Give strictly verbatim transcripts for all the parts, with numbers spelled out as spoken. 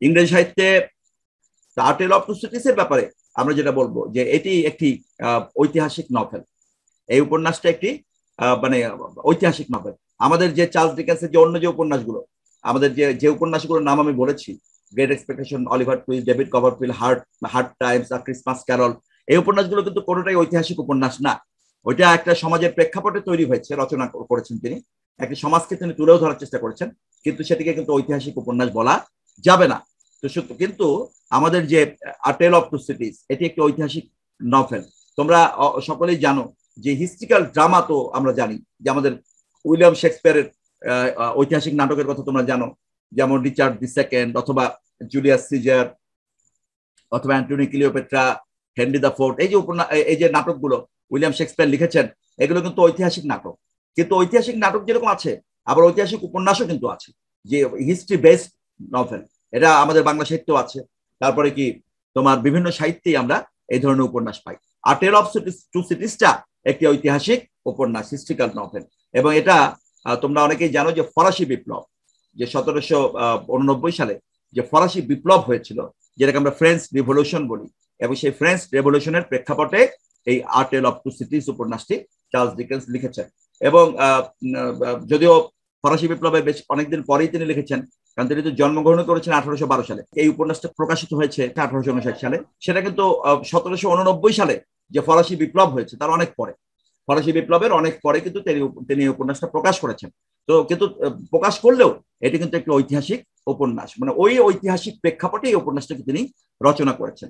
ইংরেজি সাহিত্যে the tale of two সিটিজের ব্যাপারে আমরা যেটা বলবো যে এটি একটি ঐতিহাসিক নভেল। এই উপন্যাসটা একটি মানে ঐতিহাসিক নভেল। আমাদের যে চার্লস ডিকেন্সের যে অন্য যে উপন্যাসগুলো, আমাদের যে যে উপন্যাসগুলোর নাম আমি বলেছি, great expectation, Oliver Twist, David Copperfield, heart hard times, a Christmas Carol, এই উপন্যাসগুলো কিন্তু কোনোটাই ঐতিহাসিক উপন্যাস না। ওইটা একটা সমাজের প্রেক্ষাপটে তৈরি হয়েছে, রচনা করেছেন তিনি, একটি সমাজকে তিনি তুলেও ধরার চেষ্টা করেছেন, কিন্তু সেটিকে কিন্তু ঐতিহাসিক উপন্যাস বলা যাবে না। তো কিন্তু আমাদের যে আ টেল অফ টু সিটিজ, এটি একটি ঐতিহাসিক নভেল। তোমরা সকলেই জানো যে হিস্ট্রিক্যাল ড্রামা তো আমরা জানি, যে আমাদের উইলিয়াম শেক্সপিয়ারের ঐতিহাসিক নাটকের কথা তোমরা জানো, যেমন রিচার্ড দি সেকেন্ড অথবা জুলিয়াস সিজার অথবা Antony Cleopatra, Henry the fourth, এই যে উপন্যাস, এই যে নাটকগুলো উইলিয়াম শেক্সপিয়ার লিখেছেন, এগুলো কিন্তু ঐতিহাসিক নাটক। কিন্তু ঐতিহাসিক নাটক যেরকম আছে, আবার ঐতিহাসিক উপন্যাসও কিন্তু আছে, যে হিস্ট্রি বেসড নভেল, এটা আমাদের বাংলা সাহিত্যেও আছে। তারপরে কি তোমার বিভিন্ন সাহিত্যেই আমরা এই ধরনের উপন্যাস পাই। আর টেল অফ টু সিটিজটা একটি ঐতিহাসিক উপন্যাস, হিস্ট্রিক্যাল নভেল। এবং এটা তোমরা অনেকেই জানো যে ফরাসি বিপ্লব, যে সতেরোশো উননব্বই সালে যে ফরাসি বিপ্লব হয়েছিল, যেটাকে আমরা ফ্রেঞ্চ রিভলিউশন বলি, এবং সেই ফ্রেঞ্চ রেভলিউশনের প্রেক্ষাপটে এই আ টেল অফ টু সিটিজ উপন্যাসটি চার্লস ডিকেন্স লিখেছেন। এবং যদিও ফরাসি বিপ্লবের বেশ অনেকদিন পরেই তিনি লিখেছেন, কারণ তিনি তো জন্মগ্রহণ করেছেন আঠারোশো বারো সালে। এই উপন্যাসটা প্রকাশিত হয়েছে আঠারোশো উনষাট সালে, সেটা কিন্তু সতেরোশো উননব্বই সালে যে ফরাসি বিপ্লব হয়েছে তার অনেক পরে, ফরাসি বিপ্লবের অনেক পরে কিন্তু তিনি তিনি উপন্যাসটা প্রকাশ করেছেন। তো কিন্তু প্রকাশ করলেও এটি কিন্তু একটি ঐতিহাসিক উপন্যাস, মানে ওই ঐতিহাসিক প্রেক্ষাপটে এই উপন্যাসটাকে তিনি রচনা করেছেন।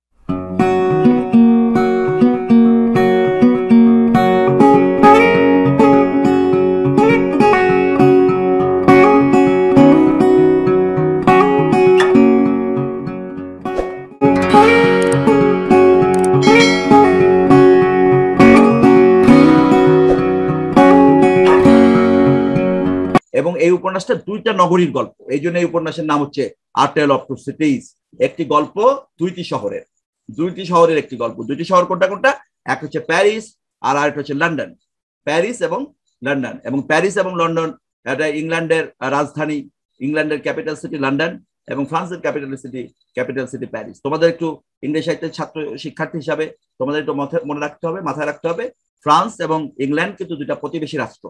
এবং এই উপন্যাসটা দুইটা নগরীর গল্প, এই জন্য এই উপন্যাসের নাম হচ্ছে আ টেল অফ টু সিটিজ। একটি গল্প দুইটি শহরের, দুইটি শহরের একটি গল্প। দুইটি শহর কোনটা কোনটা? একটা হচ্ছে প্যারিস আর আরেকটা হচ্ছে লন্ডন। প্যারিস এবং লন্ডন, এবং প্যারিস এবং লন্ডন এটা ইংল্যান্ডের রাজধানী, ইংল্যান্ডের ক্যাপিটাল সিটি লন্ডন, এবং ফ্রান্সের capital city capital city Paris. তোমাদের একটু ইংরেজি সাহিত্যের ছাত্র শিক্ষার্থী হিসাবে তোমাদের একটু মনে রাখতে হবে, মাথায় রাখতে হবে, ফ্রান্স এবং ইংল্যান্ড কিন্তু দুইটা প্রতিবেশী রাষ্ট্র,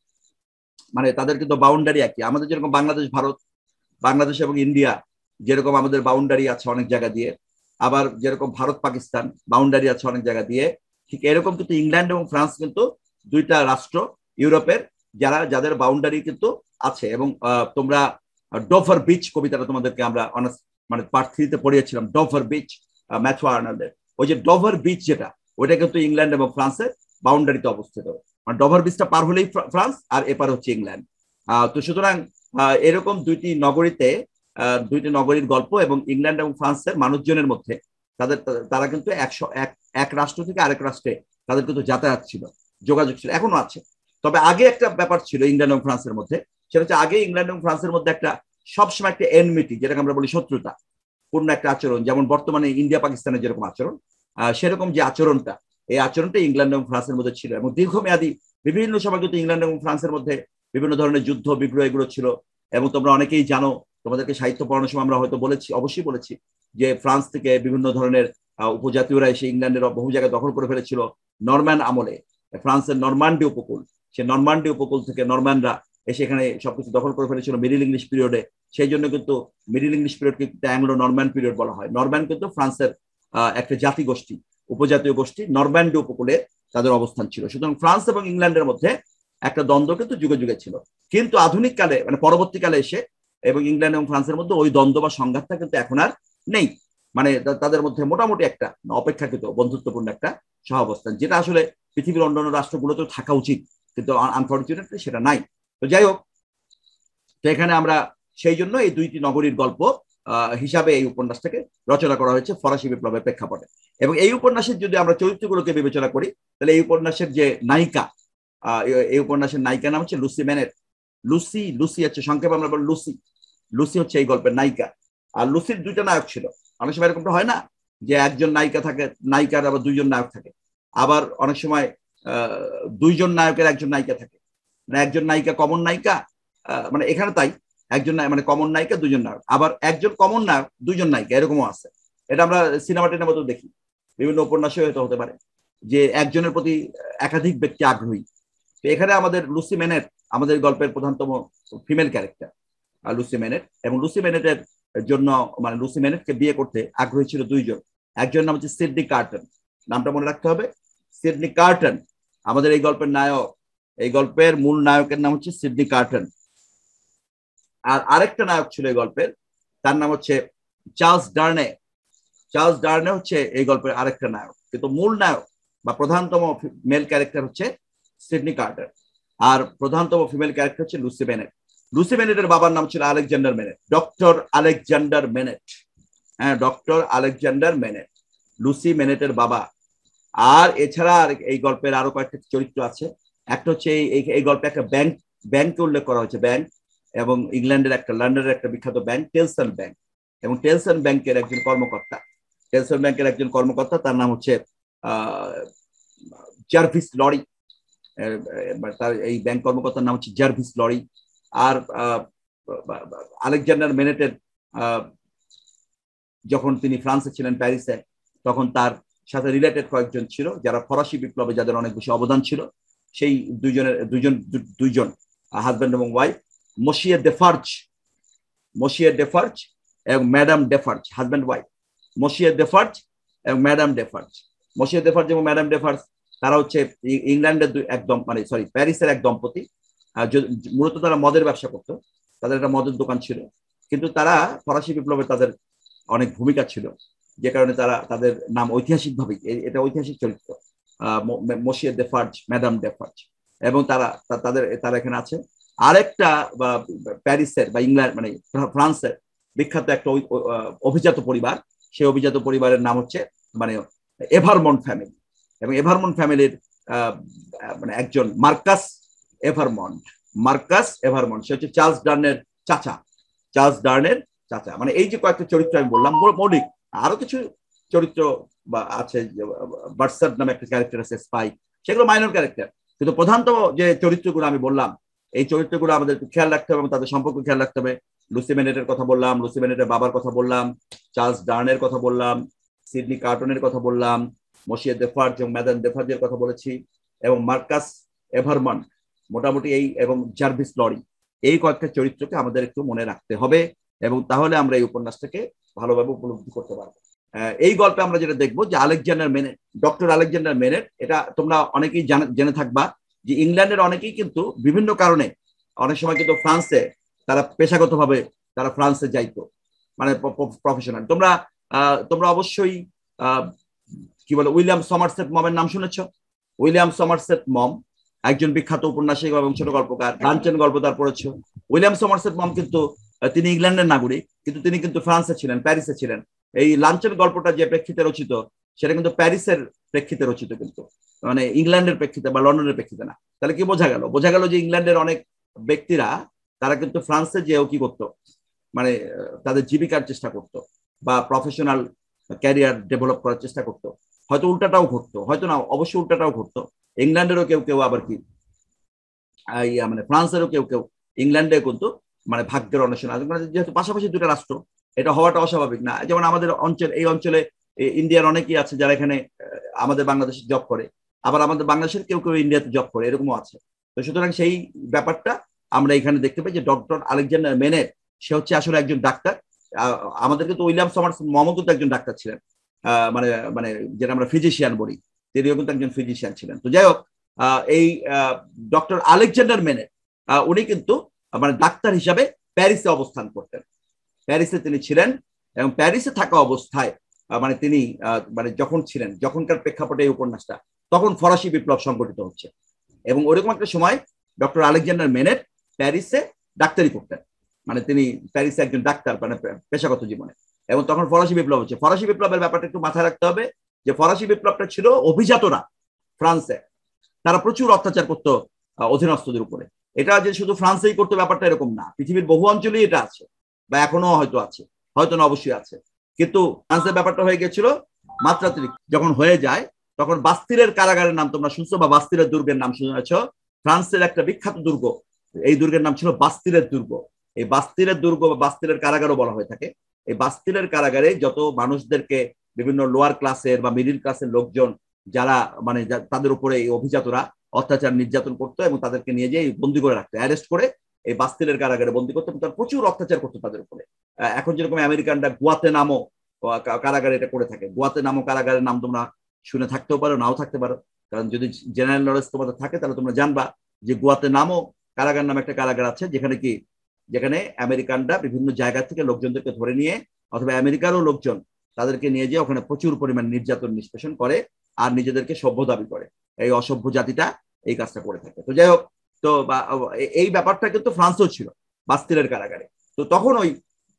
মানে তাদের কিন্তু বাউন্ডারি একই। আমাদের যেরকম বাংলাদেশ ভারত, বাংলাদেশ এবং ইন্ডিয়া যেরকম আমাদের বাউন্ডারি আছে অনেক জায়গা দিয়ে, আবার যেরকম ভারত পাকিস্তান বাউন্ডারি আছে অনেক জায়গা দিয়ে, ঠিক এরকম কিন্তু ইংল্যান্ড এবং ফ্রান্স কিন্তু দুইটা রাষ্ট্র ইউরোপের, যারা যাদের বাউন্ডারি কিন্তু আছে। এবং তোমরা ডোভার বিচ কবিতাটা তোমাদেরকে আমরা অনার্স মানে পার্ট থ্রিতে পড়িয়েছিলাম, ডোভার বিচ ম্যাথু আর্নল্ডের। ওই যে ডোভার বিচ যেটা, ওইটা কিন্তু ইংল্যান্ড এবং ফ্রান্সের বাউন্ডারিতে অবস্থিত। মানে ডোভার বিচটা পার হলেই ফ্রান্স, আর এপার হচ্ছে ইংল্যান্ড। তো সুতরাং এরকম দুইটি নগরীতে দুইটি নগরীর গল্প, এবং ইংল্যান্ড এবং ফ্রান্সের মানুষজনের মধ্যে তাদের তারা কিন্তু একশো এক এক রাষ্ট্র থেকে আরেক রাষ্ট্রে তাদের কিন্তু যাতায়াত ছিল, যোগাযোগ ছিল, এখনো আছে। তবে আগে একটা ব্যাপার ছিল ইংল্যান্ড এবং ফ্রান্সের মধ্যে, সেটা হচ্ছে আগে ইংল্যান্ড এবং ফ্রান্সের মধ্যে একটা সবসময় একটা এনমিটি, যেটাকে আমরা বলি শত্রুতা পূর্ণ একটা আচরণ, যেমন বর্তমানে ইন্ডিয়া পাকিস্তানের যেরকম আচরণ, সেরকম যে আচরণটা, এই আচরণটা ইংল্যান্ড এবং ফ্রান্সের মধ্যে ছিল। এবং দীর্ঘমেয়াদী বিভিন্ন সময় কিন্তু ইংল্যান্ড এবং ফ্রান্সের মধ্যে বিভিন্ন ধরনের যুদ্ধ বিগ্রহ এগুলো ছিল। এবং তোমরা অনেকেই জানো, তোমাদেরকে সাহিত্য পড়ানোর সময় আমরা হয়তো বলেছি, অবশ্যই বলেছি, যে ফ্রান্স থেকে বিভিন্ন ধরনের উপজাতীয়রা এসে ইংল্যান্ডের বহু জায়গায় দখল করে ফেলেছিল নরম্যান আমলে। ফ্রান্সের নরমান্ডি উপকূল, সে নরমান্ডি উপকূল থেকে নরম্যানরা এসে এখানে সবকিছু দখল করে ফেলেছিল মিডিল ইংলিশ পিরিয়ডে। সেই জন্য কিন্তু মিডিল ইংলিশ পিরিয়ডকে অ্যাংলো নরম্যান পিরিয়ড বলা হয়। নরম্যান কিন্তু ফ্রান্সের একটা জাতি গোষ্ঠী, উপজাতীয় গোষ্ঠী, নরম্যান্ডি উপকূলে তাদের অবস্থান ছিল। সুতরাং ফ্রান্স এবং ইংল্যান্ডের মধ্যে একটা দ্বন্দ্ব কিন্তু যুগে যুগে ছিল। কিন্তু আধুনিক কালে, মানে পরবর্তীকালে এসে, এবং ইংল্যান্ড এবং ফ্রান্সের মধ্যে ওই দ্বন্দ্ব বা সংঘাতটা কিন্তু এখন আর নেই। মানে তাদের মধ্যে মোটামুটি একটা অপেক্ষাকৃত বন্ধুত্বপূর্ণ একটা সহাবস্থান, যেটা আসলে পৃথিবীর অন্যান্য রাষ্ট্রগুলোতেও থাকা উচিত, কিন্তু আনফরচুনেটলি সেটা নাই। তো যাই হোক, তো এখানে আমরা সেই জন্য এই দুইটি নগরীর গল্প হিসাবে এই উপন্যাসটাকে রচনা করা হয়েছে ফরাসি বিপ্লবের প্রেক্ষাপটে। এবং এই উপন্যাসের যদি আমরা চরিত্রগুলোকে বিবেচনা করি, তাহলে এই উপন্যাসের যে নায়িকা, এই উপন্যাসের নায়িকার নাম হচ্ছে লুসি ম্যানের। লুসি লুসি হচ্ছে সংক্ষেপে আমরা বলি লুসি। লুসি হচ্ছে এই গল্পের নায়িকা। আর লুসির দুইটা নায়ক ছিল। অনেক সময় এরকমটা হয় না যে একজন নায়িকা থাকে, নায়িকার আবার দুইজন নায়ক থাকে। আবার অনেক সময় আহ দুইজন নায়কের একজন নায়িকা থাকে, মানে একজন নায়িকা কমন নায়িকা, মানে এখানে তাই একজন মানে কমন নায়িকা দুজন নায়ক, আবার একজন কমন নায়ক দুজন নায়িকা, এরকমও আছে। এটা আমরা সিনেমা টিনেমা তো দেখি, বিভিন্ন উপন্যাসে হয়তো হতে পারে যে একজনের প্রতি একাধিক ব্যক্তি আগ্রহী। তো এখানে আমাদের লুসি মেনেট আমাদের গল্পের প্রধানতম ফিমেল ক্যারেক্টার, লুসি মেনেট। এবং লুসি মেনেটের জন্য মানে লুসি মেনেটকে বিয়ে করতে আগ্রহী ছিল দুইজন। একজন নাম হচ্ছে সিডনি কার্টন, নামটা মনে রাখতে হবে, সিডনি কার্টন আমাদের এই গল্পের নায়ক। এই গল্পের মূল নায়কের নাম হচ্ছে সিডনি কার্টন। আর আরেকটা নায়ক ছিল এই গল্পের, তার নাম হচ্ছে চার্লস ডার্নে। চার্লস ডার্নে হচ্ছে এই গল্পের আরেকটা নায়ক, কিন্তু মূল নায়ক বা প্রধানতম মেল ক্যারেক্টার হচ্ছে সিডনি কার্টার, আর প্রধানতম ফিমেল ক্যারেক্টার হচ্ছে লুসি মেনেট। লুসি মেনেটের বাবার নাম ছিল Alexander Manette, doctor Alexander Manette. হ্যাঁ, ডক্টর আলেকজান্ডার মেনেট লুসি মেনেটের বাবা। আর এছাড়া এই গল্পের আরো কয়েকটা চরিত্র আছে। একটা হচ্ছে এই গল্পে একটা ব্যাংক ব্যাংককে উল্লেখ করা হয়েছে, ব্যাংক, এবং ইংল্যান্ডের একটা লন্ডনের একটা বিখ্যাত ব্যাংক টেলসন ব্যাংক, এবং টেলসন ব্যাংকের একজন কর্মকর্তা, টেলসন ব্যাংকের একজন কর্মকর্তা তার নাম হচ্ছে জার্ভিস লরি। তার এই ব্যাংক কর্মকর্তার নাম হচ্ছে জার্ভিস লরি। আর আলেকজান্ডার মেনেটের যখন তিনি ফ্রান্সে ছিলেন, প্যারিসে, তখন তার সাথে রিলেটেড কয়েকজন ছিল যারা ফরাসি বিপ্লবে যাদের অনেক বেশি অবদান ছিল। সেই দুইজনের দুইজন দুইজন হাজব্যান্ড এবং ওয়াইফ, মশিয়ে ডেফার্জ মশিয়ে ডেফার্জ এবং madame Defarge, husband wife monsieur Defarge এবং ম্যাডাম ডেফার্জ। মশিয়ে ডেফার্জ এবং ম্যাডাম ডেফার্জ তারা হচ্ছে ইংল্যান্ডের একদম মানে সরি প্যারিসের এক দম্পতি। মূলত তারা মদের ব্যবসা করতো, তাদের একটা মদের দোকান ছিল, কিন্তু তারা ফরাসি বিপ্লবে তাদের অনেক ভূমিকা ছিল, যে কারণে তারা তাদের নাম ঐতিহাসিকভাবেই, এটা ঐতিহাসিক চরিত্র, মশিয়ে ডেফার্জ, ম্যাডাম ডেফার্জ, এবং তারা তাদের তারা এখানে আছে। আরেকটা প্যারিসের বা ইংল্যান্ড মানে ফ্রান্সের বিখ্যাত একটা অভিজাত পরিবার, সেই অভিজাত পরিবারের নাম হচ্ছে মানে এভারমন্ট ফ্যামিলি, এবং এভারমন্ট ফ্যামিলির মানে একজন মার্কাস এভারমন্ট মার্কাস এভারমন্ট সে হচ্ছে চার্লস ডার্নের চাচা, চার্লস ডার্নের চাচা। মানে এই যে কয়েকটা চরিত্র আমি বললাম মৌলিক, আরো কিছু চরিত্র বা আছে, বার্সার নামে একটা ক্যারেক্টার আছে, স্পাই, সেগুলো মাইনর ক্যারেক্টার, কিন্তু প্রধানতম যে চরিত্রগুলো আমি বললাম এই চরিত্রগুলো আমাদের খেয়াল রাখতে হবে এবং তাদের সম্পর্ক খেয়াল রাখতে হবে। লুসি মেনেটের কথা বললাম, লুসি মেনেটের বাবার কথা বললাম, চার্লস ডার্নের কথা বললাম, সিডনি কার্টনের কথা বললাম, মশিয়ে ডেফার্জ এবং ম্যাডাম ডেফার্জের কথা বলেছি, এবং মার্কাস এভারমন্ট মোটামুটি এই, এবং জার্ভিস লরি, এই কয়েকটা চরিত্রকে আমাদের একটু মনে রাখতে হবে, এবং তাহলে আমরা এই উপন্যাসটাকে ভালোভাবে উপলব্ধি করতে পারবো। এই গল্পে আমরা যেটা দেখবো যে Alexander Manette, doctor Alexander Manette, এটা তোমরা অনেকেই জেনে থাকবা যে ইংল্যান্ডের অনেকেই কিন্তু বিভিন্ন কারণে অনেক সময় কিন্তু ফ্রান্সে তারা পেশাগতভাবে তারা ফ্রান্সে যাইতো, মানে প্রফেশনাল। তোমরা তোমরা অবশ্যই কি বলে উইলিয়াম সমারসেট মমের নাম শুনেছ? উইলিয়াম সমারসেট মম একজন বিখ্যাত উপন্যাসিক এবং ছোট গল্পকার, লাঞ্চেন গল্প তার পড়েছ। উইলিয়াম সমারসেট মম কিন্তু তিনি ইংল্যান্ডের নাগরিক, কিন্তু তিনি কিন্তু ফ্রান্সে ছিলেন, প্যারিসে ছিলেন। এই লাঞ্চেন গল্পটা যে প্রেক্ষিতে রচিত সেটা কিন্তু প্যারিসের প্রেক্ষিতে রচিত, কিন্তু মানে ইংল্যান্ডের প্রেক্ষিতে বা লন্ডনের প্রেক্ষিতে না। তাহলে কি বোঝা গেল? বোঝা গেল যে ইংল্যান্ডের অনেক ব্যক্তিরা তারা কিন্তু ফ্রান্সে যেও কি করতো, মানে তাদের জীবিকার চেষ্টা করতো বা প্রফেশনাল ক্যারিয়ার ডেভেলপ করার চেষ্টা করতো। হয়তো উল্টাটাও ঘটতো, হয়তো না, অবশ্যই উল্টাটাও ঘটতো। ইংল্যান্ডেরও কেউ কেউ আবার কি মানে ফ্রান্সেরও কেউ কেউ ইংল্যান্ডে কিন্তু মানে ভাগ্যের অন্বেষণ, যেহেতু পাশাপাশি দুটো রাষ্ট্র, এটা হওয়াটা অস্বাভাবিক না। যেমন আমাদের অঞ্চল, এই অঞ্চলে ইন্ডিয়ার অনেকেই আছে যারা এখানে আমাদের বাংলাদেশে জব করে, আবার আমাদের বাংলাদেশের কেউ কেউ ইন্ডিয়াতে জব করে, এরকমও আছে। তো সুতরাং সেই ব্যাপারটা আমরা এখানে দেখতে পাই যে ডক্টর আলেকজান্ডার মেনেট সে হচ্ছে আসলে একজন ডাক্তার। আমাদের কিন্তু উইলিয়াম সমারসেট মম কিন্তু একজন ডাক্তার ছিলেন, মানে মানে যেটা আমরা ফিজিশিয়ান বলি, তিনিও কিন্তু একজন ফিজিশিয়ান ছিলেন। তো যাই হোক, এই ডক্টর আলেকজান্ডার মেনেট উনি কিন্তু মানে ডাক্তার হিসাবে প্যারিসে অবস্থান করতেন, প্যারিসে তিনি ছিলেন, এবং প্যারিসে থাকা অবস্থায় মানে তিনি মানে যখন ছিলেন, যখনকার প্রেক্ষাপটে এই উপন্যাসটা, তখন ফরাসি বিপ্লব সংগঠিত হচ্ছে, এবং ওরকম একটা সময় ডক্টর আলেকজান্ডার মেনেট প্যারিসে ডাক্তারি করতেন, মানে তিনি প্যারিসে একজন ডাক্তার মানে পেশাগত জীবনে, এবং তখন ফরাসি বিপ্লব হচ্ছে। ফরাসি বিপ্লবের ব্যাপারটা একটু মাথায় রাখতে হবে যে ফরাসি বিপ্লবটা ছিল অভিজাতরা ফ্রান্সে, তারা প্রচুর অত্যাচার করতো অধীনস্থদের উপরে। এটা যে শুধু ফ্রান্সেই করতো ব্যাপারটা এরকম না, পৃথিবীর বহু অঞ্চলেই এটা আছে, বা এখনো হয়তো আছে, হয়তো না, অবশ্যই আছে। কিন্তু ফ্রান্সের ব্যাপারটা হয়ে গেছিল মাত্রাতিরিক্ত। যখন হয়ে যায় তখন বাস্তিলের কারাগারের নাম তোমরা শুনছো, বা বাস্তিলের দুর্গের নাম শুনেছ। ফ্রান্সের একটা বিখ্যাত দুর্গ, এই দুর্গের নাম ছিল বাস্তিলের দুর্গ। এই বাস্তিলের দুর্গ বা বাস্তিলের কারাগারও বলা হয়ে থাকে। এই বাস্তিলের কারাগারে যত মানুষদেরকে বিভিন্ন লোয়ার ক্লাসের বা মিডিল ক্লাসের লোকজন যারা মানে তাদের উপরে এই অভিজাতরা অত্যাচার নির্যাতন করতো এবং তাদেরকে নিয়ে যেয়ে বন্দি করে রাখতো, অ্যারেস্ট করে এই বাস্তিলের কারাগারে বন্দি করতো, তার প্রচুর অত্যাচার করতো তাদের উপরে। এখন যেরকম আমেরিকানরা গুয়াতে নামো কারাগারে এটা করে থাকে, গুয়াতে নামো কারাগারের নাম তোমরা শুনে থাকতেও পারো, নাও থাকতে পারো, কারণ যদি জেনারেল নলেজ তোমাদের থাকে তাহলে তোমরা জানবা যে গুয়াতে নামো কারাগার নামে একটা কারাগার আছে, যেখানে কি যেখানে আমেরিকানরা বিভিন্ন জায়গা থেকে লোকজনদেরকে ধরে নিয়ে অথবা আমেরিকারও লোকজন তাদেরকে নিয়ে যেয়ে ওখানে প্রচুর পরিমাণ নির্যাতন নিষ্পেষণ করে আর নিজেদেরকে সভ্য দাবি করে। এই অসভ্য জাতিটা এই কাজটা করে থাকে। তো যাই হোক, তো এই ব্যাপারটা কিন্তু ফ্রান্সেও ছিল বাস্তিলের কারাগারে। তো তখন ওই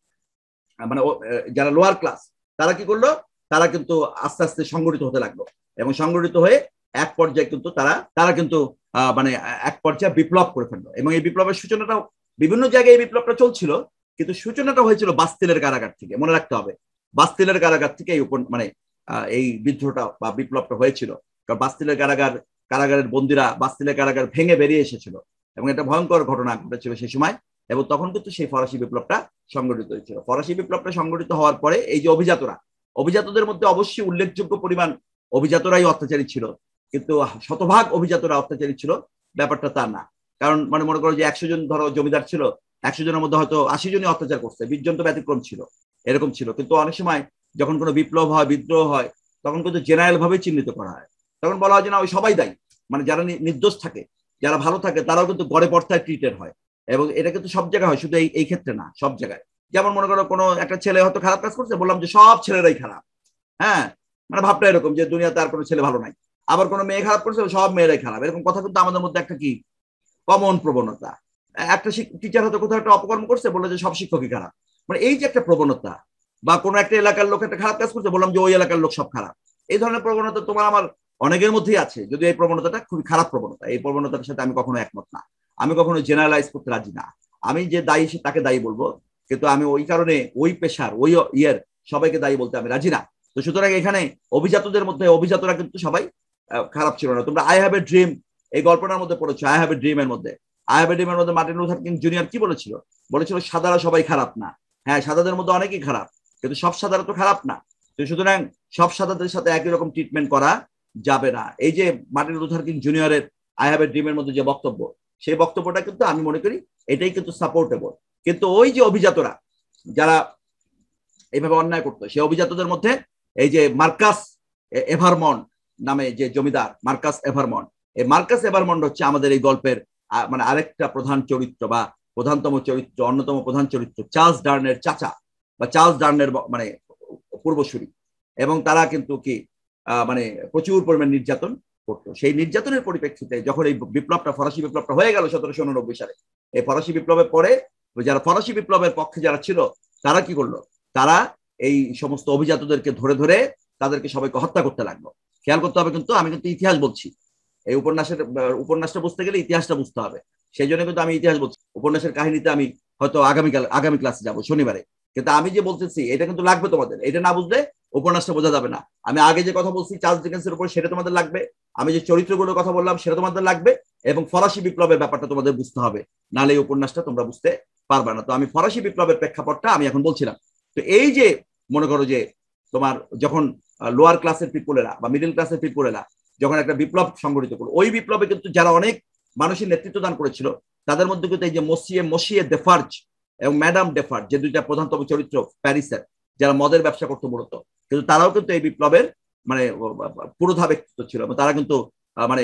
মানে যারা লোয়ার ক্লাস তারা কি করলো, তারা কিন্তু আস্তে আস্তে সংগঠিত হতে লাগলো এবং সংগঠিত হয়ে এক পর্যায়ে কিন্তু তারা তারা কিন্তু মানে এক পর্যায়ে বিপ্লব করে ফেললো। এবং এই বিপ্লবের সূচনাটাও বিভিন্ন জায়গায় এই বিপ্লবটা চলছিল, কিন্তু সূচনাটা হয়েছিল বাস্তিলের কারাগার থেকে। মনে রাখতে হবে, বাস্তিলের কারাগার থেকে এই মানে এই বিদ্রোহটা বা বিপ্লবটা হয়েছিল। কারণ বাস্তিলের কারাগার কারাগারের বন্দীরা বাস্তিলের কারাগার ভেঙে বেরিয়ে এসেছিল এবং এটা ভয়ঙ্কর ঘটনা ঘটেছিল সেই সময়। এবং তখন কিন্তু সেই ফরাসি বিপ্লবটা সংগঠিত হয়েছিল। ফরাসি বিপ্লবটা সংগঠিত হওয়ার পরে এই যে অভিজাতরা, অভিজাতদের মধ্যে অবশ্যই উল্লেখযোগ্য পরিমাণ অভিজাতরাই অত্যাচারী ছিল, কিন্তু শতভাগ অভিজাতরা অত্যাচারী ছিল ব্যাপারটা তা না। কারণ মানে মনে করো যে একশো জন ধরো জমিদার ছিল, একশো জনের মধ্যে হয়তো আশি জনই অত্যাচার করছে, বিশ জন তো ব্যতিক্রম ছিল, এরকম ছিল। কিন্তু অনেক সময় যখন কোনো বিপ্লব হয়, বিদ্রোহ হয়, তখন কিন্তু জেনারেল ভাবে চিহ্নিত করা হয়। তখন বলা হয় যে না ওই সবাই দায়ী, মানে যারা নির্দোষ থাকে, যারা ভালো থাকে তারাও কিন্তু গড়ে পড়তায় ট্রিটেড হয়। এবং এটা কিন্তু সব জায়গায় হয়, শুধু এই ক্ষেত্রে না, সব জায়গায়। যেমন মনে করো কোনো একটা ছেলে হয়তো খারাপ কাজ করছে, বললাম যে সব ছেলেরাই খারাপ, হ্যাঁ, মানে ভাবটা এরকম যে দুনিয়াতে আর কোনো ছেলে ভালো নাই। আবার কোনো মেয়ে খারাপ করছে, সব মেয়েরাই খারাপ, এরকম কথা কিন্তু আমাদের মধ্যে একটা কি কমন প্রবণতা। একটা টিচার হয়তো কোথাও একটা অপকর্ম করছে, বললো যে সব শিক্ষকই খারাপ, মানে এই যে একটা প্রবণতা। বা কোনো একটা এলাকার লোক একটা খারাপ কাজ করছে, বললাম যে ওই এলাকার লোক সব খারাপ। এই ধরনের প্রবণতা তোমার আমার অনেকের মধ্যেই আছে, যদি এই প্রবণতাটা খুবই খারাপ প্রবণতা। এই প্রবণতার সাথে আমি কখনো একমত না, আমি কখনো জেনারেলাইজ করতে রাজি না। আমি যে দায়ী তাকে দায়ী বলবো, কিন্তু আমি ওই কারণে ওই পেশার ওই ইয়ের সবাইকে দায়ী বলতে আমি রাজি না। তো সুতরাং এখানে অভিজাতদের মধ্যে অভিজাতরা কিন্তু সবাই খারাপ ছিল না। তোমরা আই হ্যাভ এ ড্রিম এই গল্পটার মধ্যে পড়েছো, আই হ্যাভ এ ড্রিম এর মধ্যে আই হ্যাভ এ ড্রিম এর মধ্যে মার্টিন লুথার কিং জুনিয়র কি বলেছিল? বলেছিল সাদারা সবাই খারাপ না। হ্যাঁ, সাদাদের মধ্যে অনেকেই খারাপ, কিন্তু সব সাদারা তো খারাপ না। তো সুতরাং সব সাদাদের সাথে একই রকম ট্রিটমেন্ট করা যাবে না। এই যে মার্টিন লুথার কিং জুনিয়রের আই হ্যাভ এ ড্রিম এর মধ্যে যে বক্তব্য, সেই বক্তব্যটা কিন্তু আমি মনে করি এটাই কিন্তু সাপোর্টেবল। কিন্তু ওই যে অভিজাতরা যারা এইভাবে অন্যায় করতো, সেই অভিজাতদের মধ্যে এই যে মার্কাস এভারমন্ড নামে যে জমিদার, মার্কাস এভারমন্ড, এই মার্কাস এভারমন্ড হচ্ছে আমাদের এই গল্পের মানে আরেকটা প্রধান চরিত্র বা প্রধানতম চরিত্র, অন্যতম প্রধান চরিত্র, চার্লস ডার্নের চাচা বা চার্লস ডার্নের মানে পূর্বসূরি। এবং তারা কিন্তু কি মানে প্রচুর পরিমাণ নির্যাতন করতো। সেই নির্যাতনের পরিপ্রেক্ষিতে যখন এই বিপ্লবটা, ফরাসি বিপ্লবটা হয়ে গেল সতেরোশো উননব্বই সালে, এই ফরাসি বিপ্লবের পরে যারা ফরাসি বিপ্লবের পক্ষে যারা ছিল তারা কি করলো, তারা এই সমস্ত অভিজাতদেরকে ধরে ধরে তাদেরকে সবাইকে হত্যা করতে লাগলো। খেয়াল করতে হবে কিন্তু আমি কিন্তু ইতিহাস বলছি, এই উপন্যাসের উপন্যাসটা বুঝতে গেলে ইতিহাসটা বুঝতে হবে। সেই জন্য কিন্তু আমি ইতিহাস বলছি। উপন্যাসের কাহিনীতে আমি হয়তো আগামীকাল আগামী ক্লাসে যাবো শনিবারে, কিন্তু আমি যে বলতেছি এটা কিন্তু লাগবে তোমাদের। এটা না বুঝলে উপন্যাসটা বোঝা যাবে না। আমি আগে যে কথা বলছি চার্লস ডিকেন্সের উপর, সেটা তোমাদের লাগবে। আমি যে চরিত্রগুলোর কথা বললাম সেটা তোমাদের লাগবে, এবং ফরাসি বিপ্লবের ব্যাপারটা তোমাদের বুঝতে হবে, নাহলে এই উপন্যাসটা তোমরা বুঝতে পারবে না। তো আমি ফরাসি বিপ্লবের প্রেক্ষাপটটা আমি এখন বলছিলাম। তো এই যে মনে করো যে তোমার যখন লোয়ার ক্লাসের পিপলেরা বা মিডল ক্লাসের পিপলেরা যখন একটা বিপ্লব সংগঠিত করলো, ওই বিপ্লবে কিন্তু যারা অনেক মানুষের নেতৃত্ব দান করেছিল তাদের মধ্যে কিন্তু এই যে মসিয়ে মসিয়ে ডেফার্জ এবং ম্যাডাম ডেফার্জ, যে দুইটা প্রধানতম চরিত্র প্যারিসের, যারা মদের ব্যবসা করতো মূলত, কিন্তু তারাও কিন্তু এই বিপ্লবের মানে পুরোধা ব্যক্তিত্ব ছিল, তারা কিন্তু মানে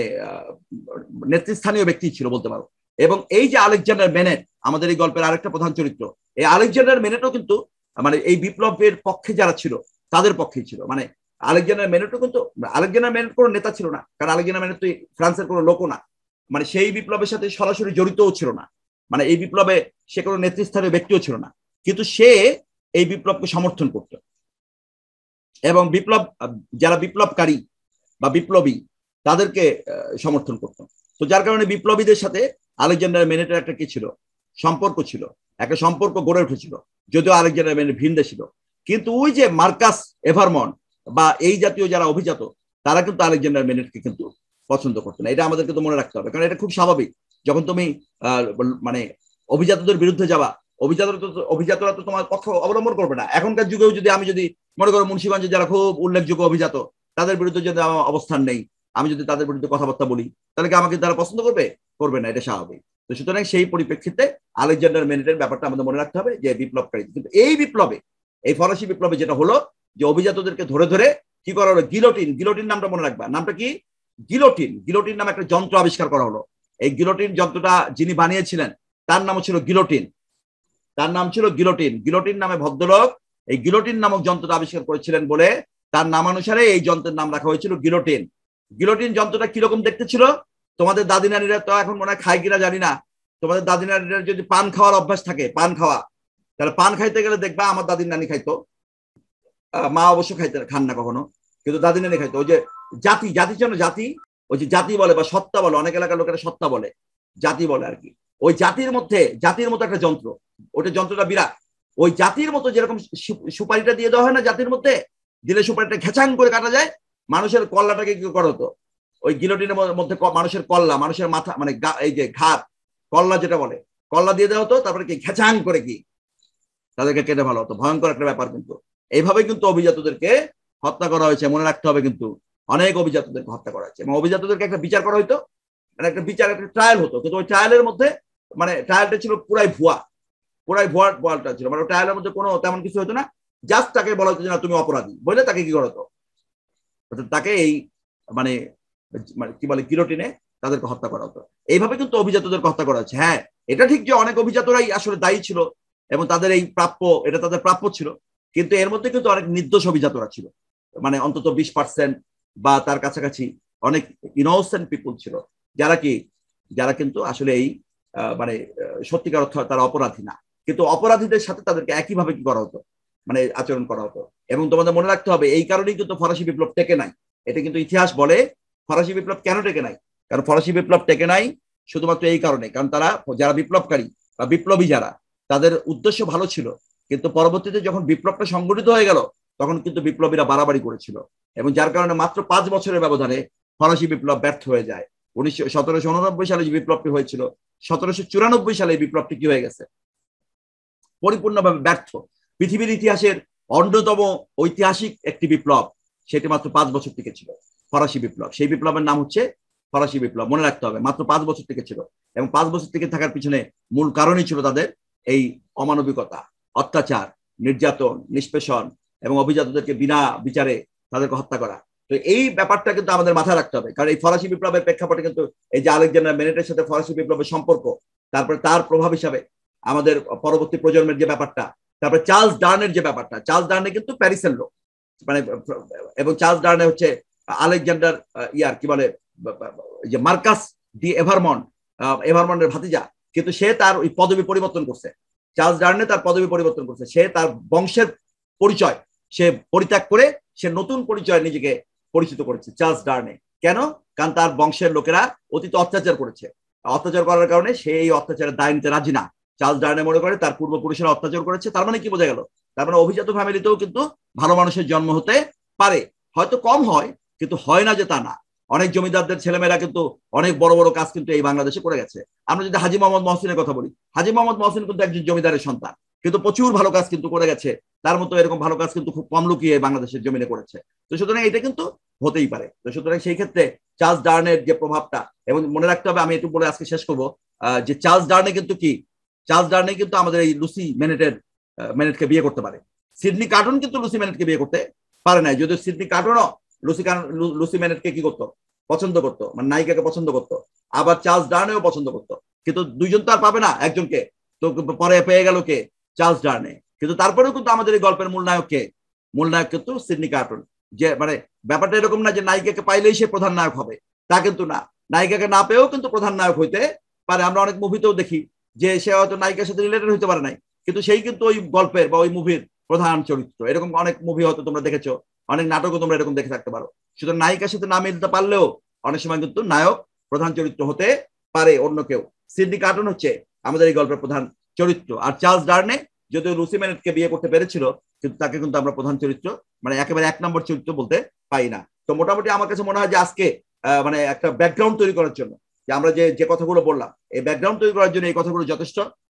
নেতৃস্থানীয় ব্যক্তি ছিল বলতে পারো। এবং এই যে আলেকজান্ডার মেনেট, আমাদের এই গল্পের আরেকটা প্রধান চরিত্র, এই আলেকজান্ডার মেনেটও কিন্তু মানে এই বিপ্লবের পক্ষে যারা ছিল তাদের পক্ষেই ছিল। মানে আলেকজান্ডার মেনেটও কিন্তু, আলেকজান্ডার মেনেট কোনো নেতা ছিল না, কারণ আলেকজান্ডার মেনেট তো ফ্রান্সের কোনো লোকও না, মানে সেই বিপ্লবের সাথে সরাসরি জড়িতও ছিল না, মানে এই বিপ্লবে সে কোনো নেতৃস্থানীয় ব্যক্তিও ছিল না, কিন্তু সে এই বিপ্লবকে সমর্থন করত। এবং বিপ্লব যারা বিপ্লবকারী বা বিপ্লবী তাদেরকে সমর্থন করত। তো যার কারণে বিপ্লবীদের সাথে আলেকজান্ডার মেনেটের একটা কি ছিল, সম্পর্ক ছিল, একটা সম্পর্ক গড়ে উঠেছিল, যদিও আলেকজান্ডার মেনেট ভিন্দে ছিল। কিন্তু ওই যে মার্কাস এভারমন্ড বা এই জাতীয় যারা অভিজাত, তারা কিন্তু আলেকজান্ডার মেনেটকে কিন্তু পছন্দ করতো না। এটা আমাদের কিন্তু মনে রাখতে হবে, কারণ এটা খুব স্বাভাবিক। যখন তুমি আহ মানে অভিজাতদের বিরুদ্ধে যাবা, অভিজাতরা তো অভিজাতরা তো তোমার পক্ষ অবলম্বন করবে না। এখনকার যুগেও যদি আমি যদি মনে করো মুন্সিগঞ্জে যারা খুব উল্লেখযোগ্য অভিজাত, তাদের বিরুদ্ধে যদি আমার অবস্থান নেই, আমি যদি তাদের বিরুদ্ধে কথাবার্তা বলি, তাহলে কি আমাকে তারা পছন্দ করবে? করবে না, এটা স্বাভাবিক। তো সুতরাং সেই পরিপ্রেক্ষিতে আলেকজান্ডার মেনেটের ব্যাপারটা আমাদের মনে রাখতে হবে যে বিপ্লবকারী। কিন্তু এই বিপ্লবে, এই ফরাসি বিপ্লবে যেটা হলো যে অভিজাতদেরকে ধরে ধরে কি করা হলো, গিলোটিন, গিলোটিন নামটা মনে রাখবা, নামটা কি? গিলোটিন। গিলোটিন নামে একটা যন্ত্র আবিষ্কার করা হলো। এই গিলোটিন যন্ত্রটা যিনি বানিয়েছিলেন তার নাম ছিল গিলোটিন, তার নাম ছিল গিলোটিন। গিলোটিন নামে ভদ্রলোক এই গিলোটিন নামক যন্ত্রটা আবিষ্কার করেছিলেন বলে তার নামানুসারে এই যন্ত্রের নাম রাখা হয়েছিল গিলোটিন। গিলোটিন যন্ত্রটা কিরকম দেখতে ছিল? তোমাদের দাদি নানীরা তো এখন মনে হয় খায় কিনা জানি না, তোমাদের দাদি নানীরা যদি পান খাওয়ার অভ্যাস থাকে, পান খাওয়া, তাহলে পান খাইতে গেলে দেখবা, আমার দাদির নানি খাইতো, মা অবশ্য খাইতে খান না কখনো, কিন্তু দাদি নানি খাইতো। ওই যে জাতি, জাতি যেন জাতি, ওই যে জাতি বলে বা সত্তা বলে, অনেক এলাকার লোকেরা সত্তা বলে, জাতি বলে আর কি। ওই জাতির মধ্যে, জাতির মতো একটা যন্ত্র, ওটা যন্ত্রটা বিরাট। ওই জাতির মতো যেরকম সুপারিটা দিয়ে দেওয়া হয় না, জাতির মধ্যে দিলে সুপারিটা ঘেঁচাং করে কাটা যায়, মানুষের কল্লাটাকে কি করা হতো, ওই গিলোটিনের মধ্যে মানুষের কল্লা, মানুষের মাথা, মানে এই যে ঘাট, কল্লা যেটা বলে, কল্লা দিয়ে দেওয়া হতো, তারপরে কি ঘেঁচাং করে কি তাদেরকে কেটে ভালো হতো। ভয়ঙ্কর একটা ব্যাপার। কিন্তু এইভাবে কিন্তু অভিজাতদেরকে হত্যা করা হয়েছে, মনে রাখতে হবে। কিন্তু অনেক অভিজাতদেরকে হত্যা করা হয়েছে এবং অভিজাতদেরকে একটা বিচার করা হইতো, মানে একটা বিচার, একটা ট্রায়াল হতো। কিন্তু ওই ট্রায়ালের মধ্যে মানে ট্রায়ালটা ছিল পুরাই ভুয়া, পুরাই ভুয়া বলটা ছিল। মানে ট্রায়ালের মধ্যে কোনো তেমন কিছু হতো না, জাস্ট তাকে বলা হতো যে না তুমি অপরাধী বলে তাকে কি করা হতো, তাকে এই মানে মানে কি বলে গিলোটিনে তাদেরকে হত্যা করা হতো। এইভাবে কিন্তু অভিজাতদেরকে হত্যা করা হচ্ছে। হ্যাঁ, এটা ঠিক যে অনেক অভিজাতরাই আসলে দায়ী ছিল এবং তাদের এই প্রাপ্য, এটা তাদের প্রাপ্য ছিল, কিন্তু এর মধ্যে কিন্তু অনেক নির্দোষ অভিজাতরা ছিল, মানে অন্তত বিশ পার্সেন্ট বা তার কাছাকাছি অনেক ইনোসেন্ট পিপুল ছিল, যারা কি যারা কিন্তু আসলে এই মানে সত্যিকার অর্থ তারা অপরাধী না, কিন্তু অপরাধীদের সাথে তাদেরকে একইভাবে কি করা হতো, মানে আচরণ করা হতো। এবং তোমাদের মনে রাখতে হবে এই কারণেই কিন্তু ফরাসি বিপ্লব টেকে নাই। এটা কিন্তু ইতিহাস বলে ফরাসি বিপ্লব কেন টেকে নাই, কারণ ফরাসি বিপ্লব টেকে নাই শুধুমাত্র এই কারণে, কারণ তারা যারা বিপ্লবকারী বা বিপ্লবী যারা, তাদের উদ্দেশ্য ভালো ছিল, কিন্তু পরবর্তীতে যখন বিপ্লবটা সংগঠিত হয়ে গেল তখন কিন্তু বিপ্লবীরা বাড়াবাড়ি করেছিল এবং যার কারণে মাত্র পাঁচ বছরের ব্যবধানে ফরাসি বিপ্লব ব্যর্থ হয়ে যায়। উনিশশো সতেরোশো উননব্বই সালে যে বিপ্লবটি হয়েছিল, সতেরোশো চুরানব্বই সালে এই বিপ্লবটি কি হয়ে গেছে, পরিপূর্ণভাবে ব্যর্থ। পৃথিবীর ইতিহাসের অন্যতম ঐতিহাসিক একটি বিপ্লব, সেটি মাত্র পাঁচ বছর টিকে ছিল, ফরাসি বিপ্লব। সেই বিপ্লবের নাম হচ্ছে ফরাসি বিপ্লব, মনে রাখতে হবে। মাত্র পাঁচ বছর টিকে ছিল এবং পাঁচ বছর টিকে থাকার পিছনে মূল কারণই ছিল তাদের এই অমানবিকতা, অত্যাচার, নির্যাতন, নিষ্পেষণ এবং অভিজাতদেরকে বিনা বিচারে তাদেরকে হত্যা করা। তো এই ব্যাপারটা কিন্তু আমাদের মাথায় রাখতে হবে, কারণ এই ফরাসি বিপ্লবের প্রেক্ষাপটে কিন্তু এই যে আলেকজান্ডার মেনেটের সাথে ফরাসি বিপ্লবের সম্পর্ক, তারপরে তার প্রভাব হিসাবে আমাদের পরবর্তী প্রজন্মের যে ব্যাপারটা, তারপরে চার্লস ডার্নের যে ব্যাপারটা, চার্লস ডার্নে কিন্তু প্যারিসের লোক, মানে এবং চার্লস ডার্নে হচ্ছে আলেকজান্ডার ইয়ার কি বলে যে মার্কাস ডি এভারমন্ট, এভারমন্টের ভাতিজা, কিন্তু সে তার ওই পদবি পরিবর্তন করছে। চার্লস ডার্নে তার পদবি পরিবর্তন করছে, সে তার বংশের পরিচয় সে পরিত্যাগ করে সে নতুন পরিচয় নিজেকে পরিচিত করেছে, চার্লস ডার্নে। কেন? কারণ তার বংশের লোকেরা অতীতে অত্যাচার করেছে, অত্যাচার করার কারণে সে এই অত্যাচারের দায় নিতে রাজি না। চার্লস ডার্নে মনে করে তার পূর্বপুরুষেরা অত্যাচার করেছে, তার মানে কি বোঝা গেল, তার মানে অভিজাত ফ্যামিলিতেও কিন্তু ভালো মানুষের জন্ম হতে পারে, হয়তো কম হয় কিন্তু হয় না যে তা না। অনেক জমিদারদের ছেলেমেয়েরা কিন্তু অনেক বড় বড় কাজ কিন্তু এই বাংলাদেশে করে গেছে। আমরা যদি হাজী মোহাম্মদ মহসিনের কথা বলি, হাজী মোহাম্মদ মহসিন কিন্তু একজন জমিদারের সন্তান, কিন্তু প্রচুর ভালো কাজ কিন্তু করে গেছে, তার মতো এরকম ভালো কাজ কিন্তু খুব কম লুকিয়ে বাংলাদেশের জমিনে করেছে। তো সুতরাং এটা কিন্তু হতেই পারে। তো সুতরাং সেই ক্ষেত্রে চার্লস ডার্নের যে প্রভাবটা, এবং মনে রাখতে হবে, আমি একটু বলে আজকে শেষ করবো, যে চার্লস ডার্নে কিন্তু কি চার্লস ডার্নে কিন্তু আমাদের এই লুসি মেনেটের মেনেটকে বিয়ে করতে পারে। সিডনি কার্টন কিন্তু লুসি মেনেটকে বিয়ে করতে পারে নাই, যদিও সিডনি কার্টনও লুসি লুসি মেনেটকে কি করতো, পছন্দ করতো, মানে নায়িকাকে পছন্দ করতো, আবার চার্লস ডার্নেও পছন্দ করতো, কিন্তু দুইজন তো আর পাবে না একজনকে, তো পরে পেয়ে গেল কে, চার্লস ডার্নে। কিন্তু তারপরেও কিন্তু আমাদের এই গল্পের মূল নায়ক কে, মূল নায়ক কিন্তু সিডনি কার্টন। যে মানে ব্যাপারটা এরকম না যে নায়িকাকে পাইলেই সে প্রধান নায়ক হবে, তা কিন্তু না, নায়িকাকে না পেয়েও কিন্তু প্রধান নায়ক হইতে পারে। আমরা অনেক মুভিতেও দেখি যে সে হয়তো নায়িকার সাথে রিলেটেড হইতে পারে নাই, কিন্তু সেই কিন্তু ওই গল্পের বা ওই মুভির প্রধান চরিত্র। এরকম অনেক মুভি হয়তো তোমরা দেখেছো, অনেক নাটকও তোমরা এরকম দেখে থাকতে পারো। শুধু নায়িকার সাথে না মিলতে পারলেও অনেক সময় কিন্তু নায়ক প্রধান চরিত্র হতে পারে অন্য কেউ। সিডনি কার্টন হচ্ছে আমাদের এই গল্পের প্রধান চরিত্র। আর চার্লস ডার্নে যদিও লুসি মেনেটকে বিয়ে করতে পেরেছিল, কিন্তু তাকে কিন্তু আমরা প্রধান চরিত্র, মানে একেবারে এক নম্বর চরিত্র বলতে পাই না। তো মোটামুটি আমার কাছে মনে হয় যে আজকে মানে একটা ব্যাকগ্রাউন্ড তৈরি করার জন্য যে আমরা যে যে কথাগুলো বললাম, এই ব্যাকগ্রাউন্ড তৈরি করার জন্য এই কথাগুলো যথেষ্ট।